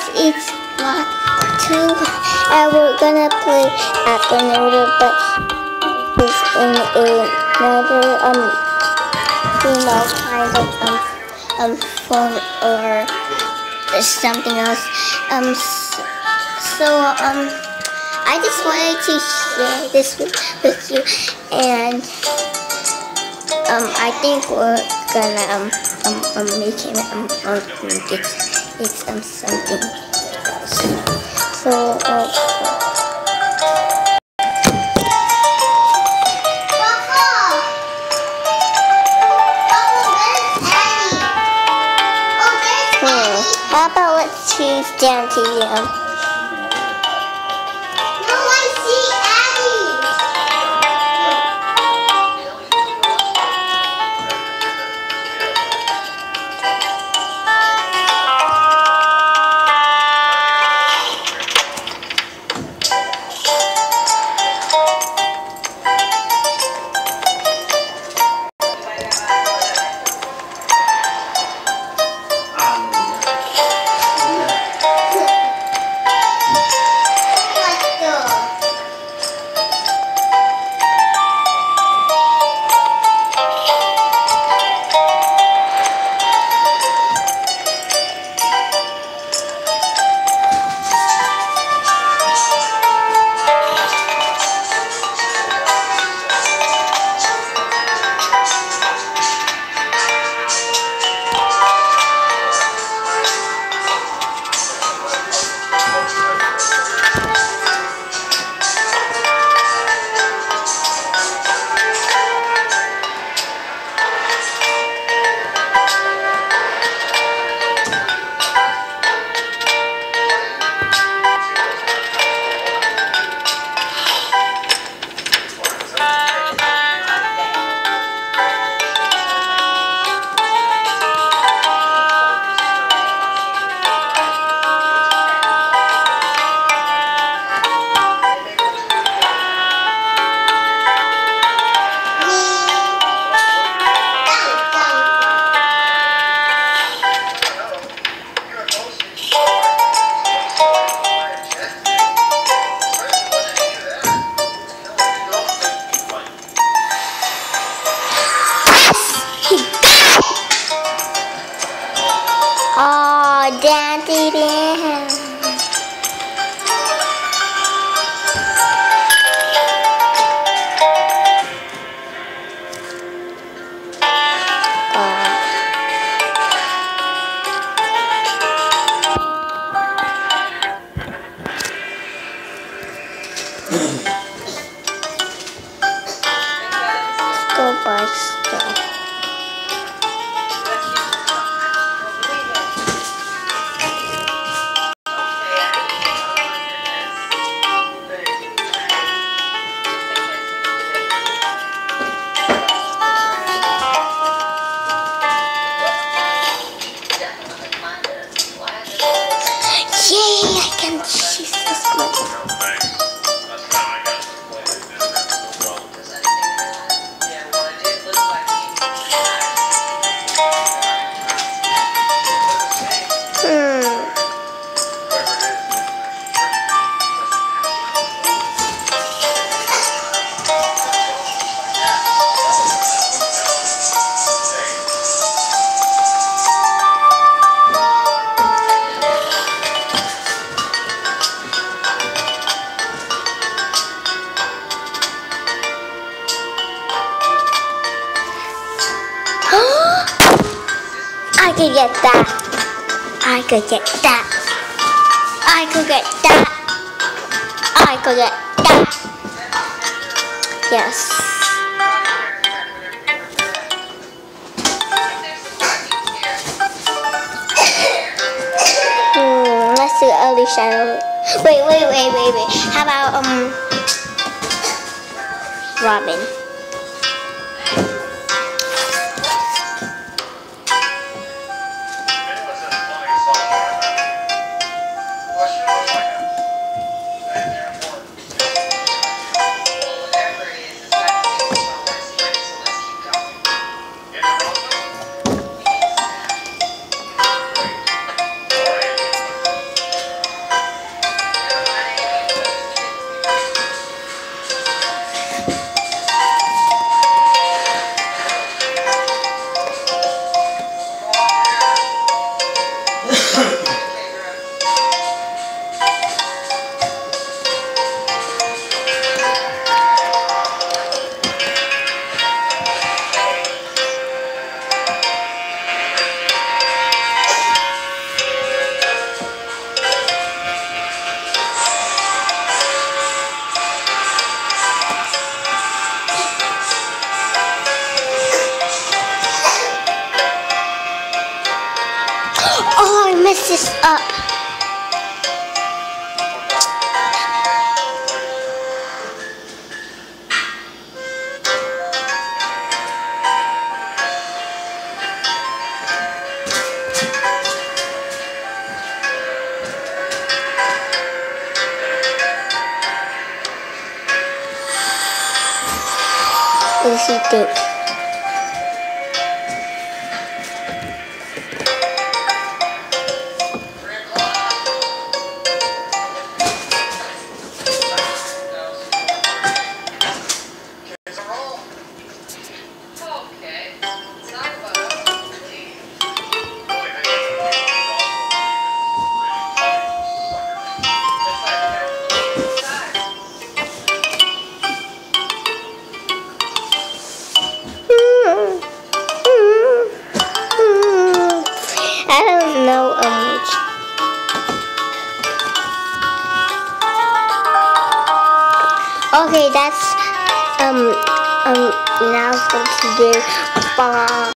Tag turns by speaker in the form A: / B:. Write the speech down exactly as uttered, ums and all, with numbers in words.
A: it's lot two, and we're gonna play Akinoda, but it's in another um, you know, kind of um, um phone or something else. Um, so um, I just wanted to share this with, with you, and um, I think we're gonna um, um, um make it um, um it's it's um something else. So uh. How about let's choose down to you? No, I see Addie. Oh, Daddy, damn. Let's go buy stuff. Yay, I can choose this one. I could get that. I could get that. I could get that. I could get that. Yes. Hmm, let's do early shadow. Wait, wait, wait, wait, wait. How about um Robin? This is up. What does he think? I don't know um okay, that's um um now for today. Bye.